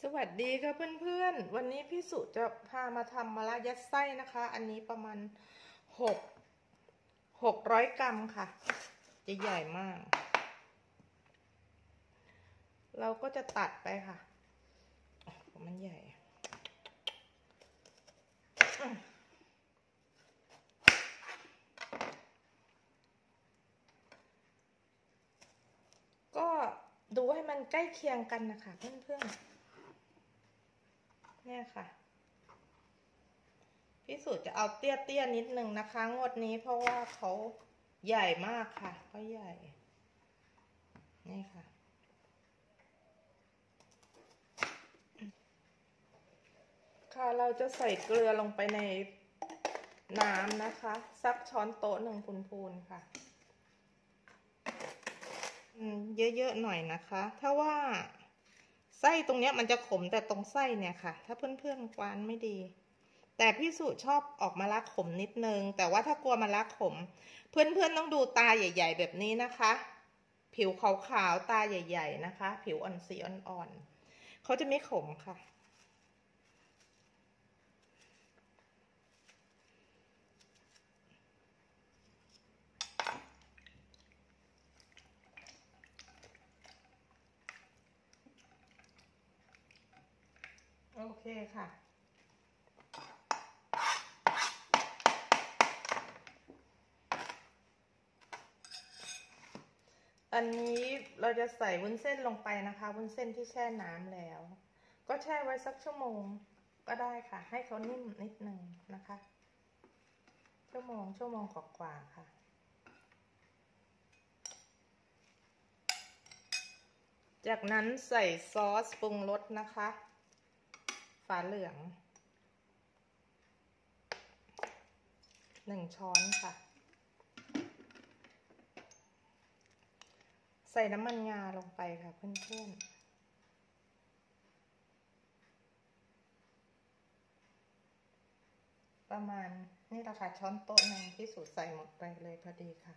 สวัสดีค่ะเพื่อนๆวันนี้พี่สุจะพามาทำมะระยัดไส้นะคะ อันนี้ประมาณหก600 กรัมค่ะจะใหญ่มาก เราก็จะตัดไปค่ะมันใหญ่ก็ดูให้มันใกล้เคียงกันนะคะเพื่อนๆเนี่ยค่ะพี่สุจะเอาเตี้ยๆนิดนึงนะคะงวดนี้เพราะว่าเขาใหญ่มากค่ะเขาใหญ่นี่ค่ะค่ะเราจะใส่เกลือลงไปในน้ำนะคะสักช้อนโต๊ะหนึ่งพูนๆค่ะเยอะๆหน่อยนะคะถ้าว่าไส้ตรงเนี้ยมันจะขมแต่ตรงไส้เนี่ยค่ะถ้าเพื่อนๆกวานไม่ดีแต่พี่สุชอบออกมาละขมนิดนึงแต่ว่าถ้ากลัวมาละขมเพื่อนๆต้องดูตาใหญ่ๆแบบนี้นะคะผิวขาวๆตาใหญ่ๆนะคะผิวอ่อนสีอ่อนๆเขาจะไม่ขมค่ะโอเคค่ะอันนี้เราจะใส่วุ้นเส้นลงไปนะคะวุ้นเส้นที่แช่น้ำแล้วก็แช่ไว้สักชั่วโมงก็ได้ค่ะให้เขานิ่มนิดนึงนะคะชั่วโมงกว่าค่ะจากนั้นใส่ซอสปรุงรสนะคะฝาเหลือง1 ช้อนค่ะใส่น้ำมันงาลงไปค่ะเพื่อนๆประมาณนี่แหละค่ะช้อนโต๊ะนึงที่สูตรใส่หมดไปเลยพอดีค่ะ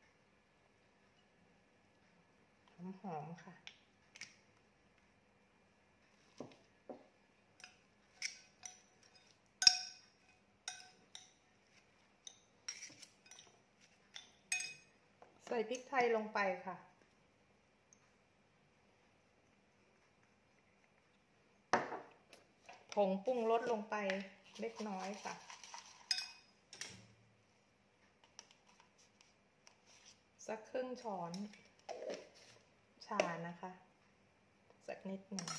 หอมๆค่ะใส่พริกไทยลงไปค่ะผงปรุงรสลงไปเล็กน้อยค่ะสักครึ่งช้อนชานะคะสักนิดหนึ่ง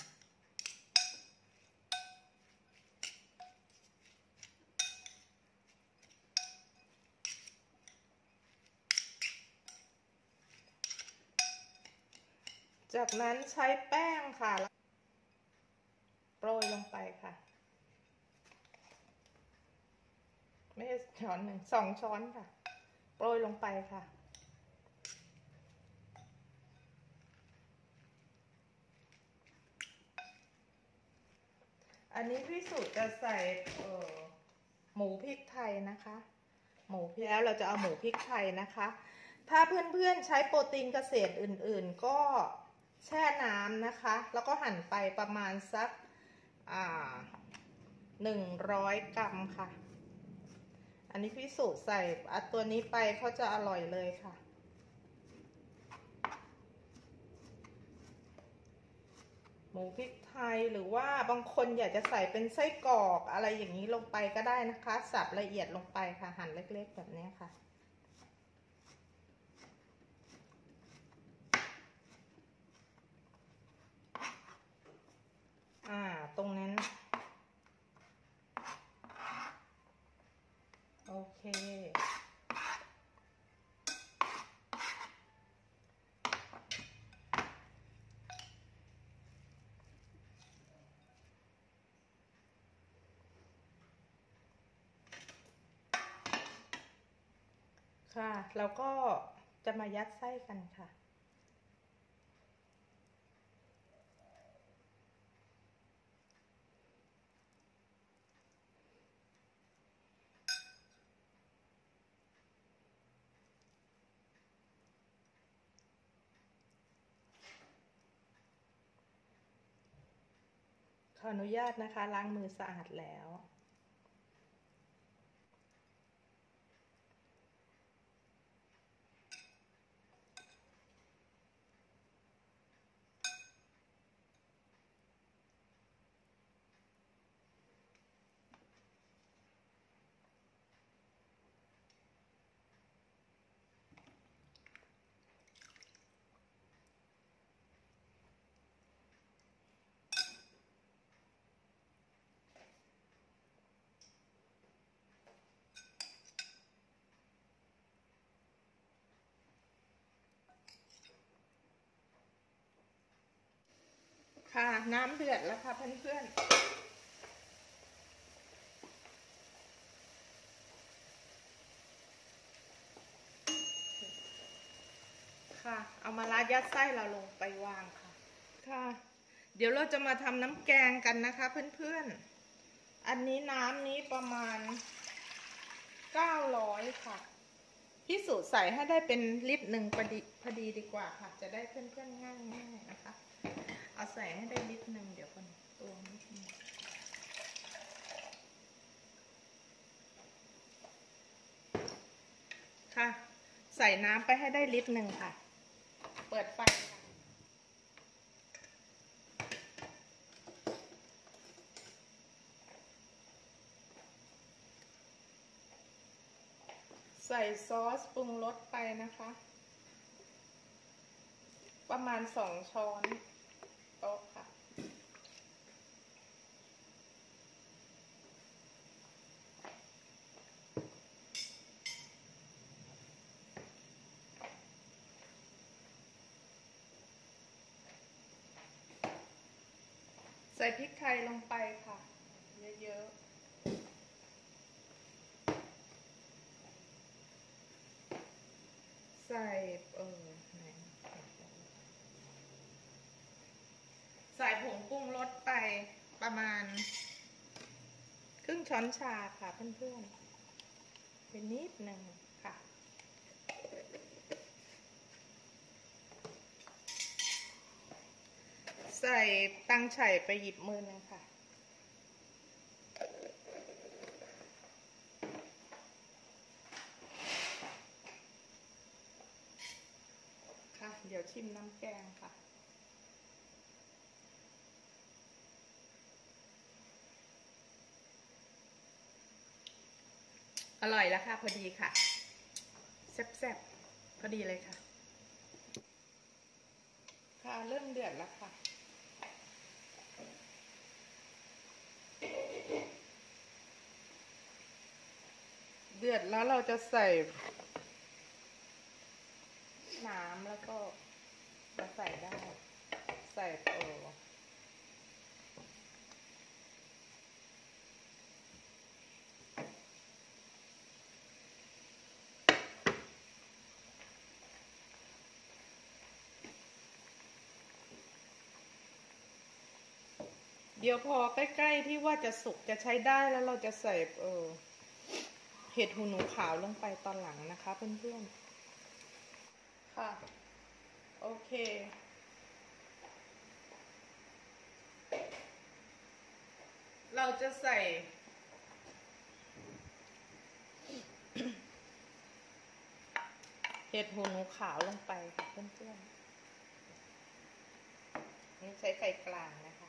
จากนั้นใช้แป้งค่ะโปรยลงไปค่ะไม่ใช่ช้อนหนึ่ง2 ช้อนค่ะโปรยลงไปค่ะอันนี้พี่สุจะใส่หมูพริกไทยนะคะหมูพริกแล้วเราจะเอาหมูพริกไทยนะคะถ้าเพื่อนๆใช้โปรตีนเกษตรอื่นๆก็แช่น้ำนะคะแล้วก็หั่นไปประมาณสัก100 กรัมค่ะอันนี้พี่สุใส่ตัวนี้ไปเขาจะอร่อยเลยค่ะหมูพริกไทยหรือว่าบางคนอยากจะใส่เป็นไส้กรอกอะไรอย่างนี้ลงไปก็ได้นะคะสับละเอียดลงไปค่ะหั่นเล็กๆแบบนี้ค่ะตรงนั้นโอเคค่ะแล้วก็จะมายัดไส้กันค่ะขออนุญาตนะคะล้างมือสะอาดแล้ว ค่ะน้ำเดือดแล้วค่ะเพื่อนๆค่ะเอามะระยัดไส้เราลงไปวางค่ะค่ะเดี๋ยวเราจะมาทำน้ำแกงกันนะคะเพื่อนๆอันนี้น้ำนี้ประมาณ900ค่ะพี่สูตรใส่ให้ได้เป็นลิตรหนึ่งพอดีดีกว่าค่ะจะได้เพื่อนๆง่ายๆนะคะเอาใส่ให้ได้ลิตรหนึ่งเดี๋ยวก่อนตัวนิดนึงค่ะใส่น้ำไปให้ได้ลิตรหนึ่งค่ะเปิดไฟค่ะใส่ซอสปรุงรสไปนะคะประมาณ2 ช้อนโต๊ะค่ะใส่พริกไทยลงไปค่ะเยอะๆใส่ใส่ผงปรุงรสไปประมาณครึ่งช้อนชาค่ะเพื่อนๆเป็นนิดหนึ่งค่ะใส่ตังไฉ่ไปหยิบมือหนึ่งค่ะค่ะเดี๋ยวชิมน้ำแกงค่ะอร่อยแล้วค่ะพอดีค่ะแซ่บๆพอดีเลยค่ะค่ะเริ่มเดือดแล้วค่ะเดือดแล้วเราจะใส่น้ำแล้วก็จะใส่ได้ใส่เดี๋ยวพอใกล้ๆที่ว่าจะสุกจะใช้ได้แล้วเราจะใส่เห็ดหูหนูขาวลงไปตอนหลังนะคะเพื่อนๆค่ะโอเคเราจะใส่เห็ดหูหนูขาวลงไปค่ะเพื่อนๆนี่ใช้ไฟกลางนะคะ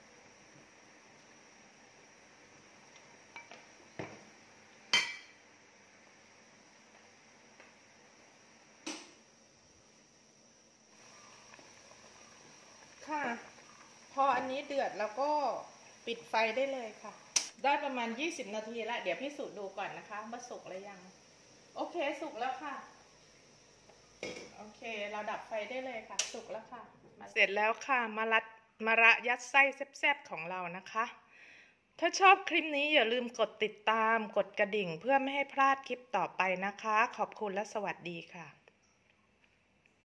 ค่ะพออันนี้เดือดแล้วก็ปิดไฟได้เลยค่ะได้ประมาณ20 นาทีแล้วเดี๋ยวพี่สูตรดูก่อนนะคะว่าสุกหรือยังโอเคสุกแล้วค่ะโอเคเราดับไฟได้เลยค่ะสุกแล้วค่ะเสร็จแล้วค่ะมะระยัดไส้แซ่บๆของเรานะคะถ้าชอบคลิปนี้อย่าลืมกดติดตามกดกระดิ่งเพื่อไม่ให้พลาดคลิปต่อไปนะคะขอบคุณและสวัสดีค่ะ